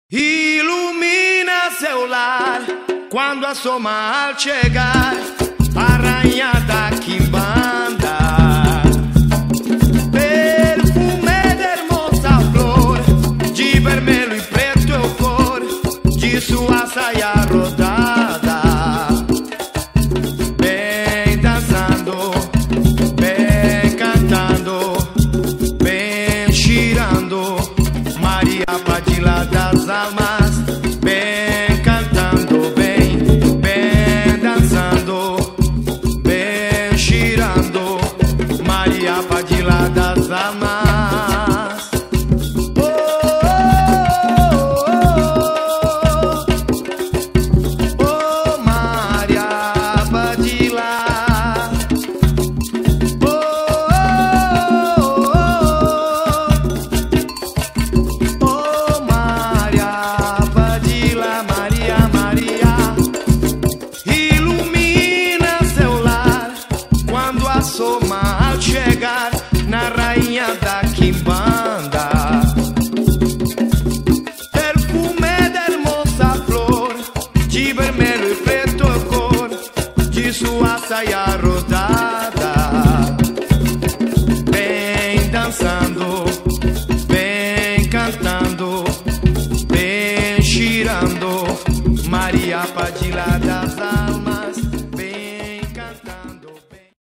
Ilumina seu lar quando a sua mal chegar, a rainha da quimbanda. Perfume de hermosa flor, de vermelho e preto é o cor de sua saia rodada. Vem dançando, vem cantando, vem girando, Maria Padilha das almas. Vem cantando, vem dançando, vem girando, Maria Padilha das almas. Al chegar na rainha da quimbanda, perfume de hermosa flor, de vermelho e preto a cor de sua saia rodada. Vem dançando, vem cantando, vem girando, Maria Padilha das almas.